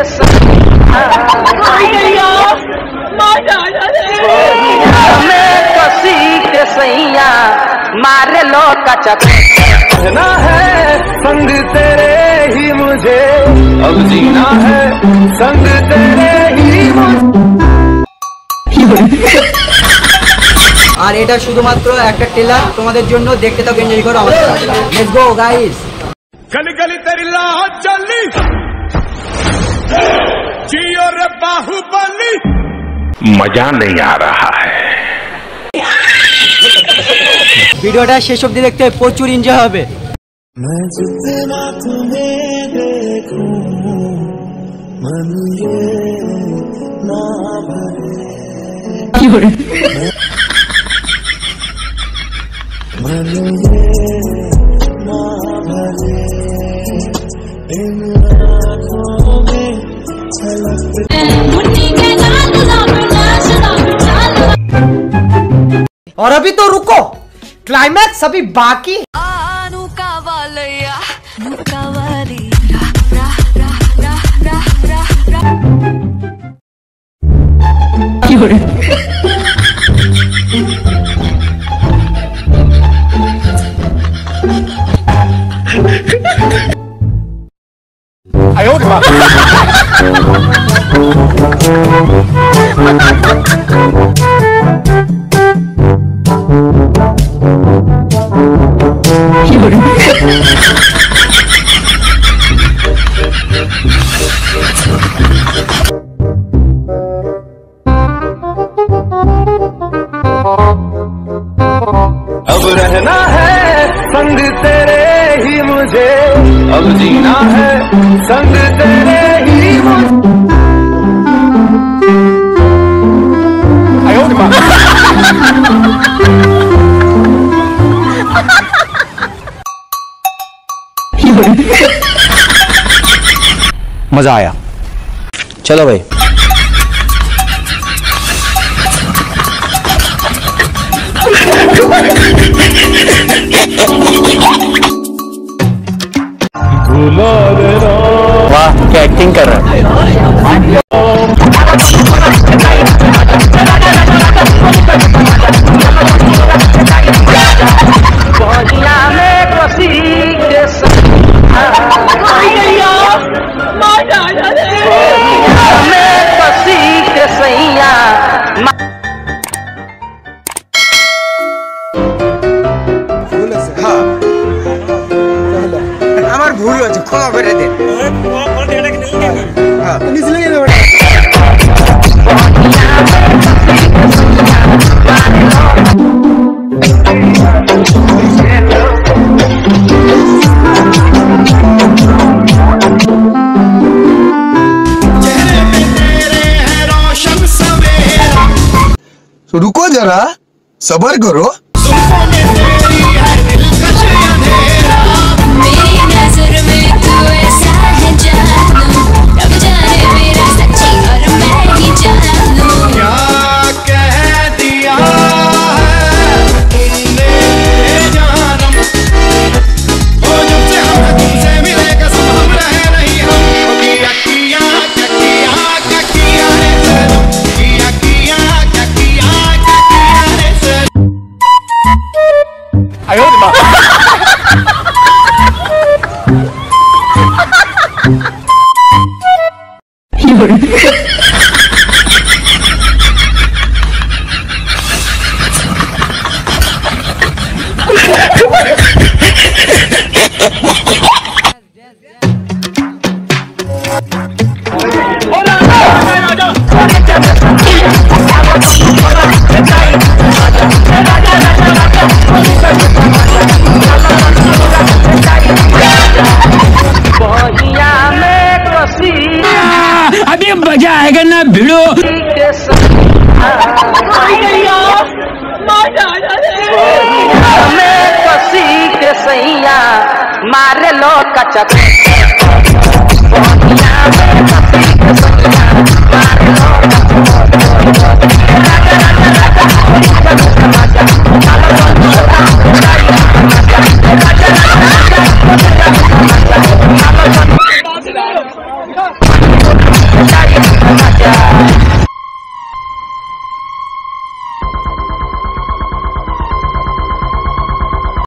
सैया मारे लो कचक रहना है संग तेरे ही मुझे, अब जीना है संग तेरे ही আর এটা শুধুমাত্র একটা ট্রেলার তোমাদের জন্য, দেখতে থাকো, এনজয় করো আমাদের সাথে। Let's go guys. गली गली तेरी लाह चली जियो रे बाहुबली, मजा नहीं आ रहा है। ভিডিওটা শেষ অবধি দেখতে প্রচুর এনজয় হবে। मैं जितना तुम्हें देखूं मन ये ना भरे, मन ये ना भरे, इन आँखों में छलकते। और अभी तो रुको, क्लाइमैक्स अभी बाकी। अब रहना है संग तेरे ही मुझे, अब जीना है संग तेरे ही मुझे। मजा आया, चलो भाई। वाह क्या एक्टिंग कर रहा है। আমার ভুল হয়েছে, ক্ষমা করে দে। रुको जरा, सबर करो। अभी मजा आएगा ना भिड़ो। सैया मारे लो कचक क्या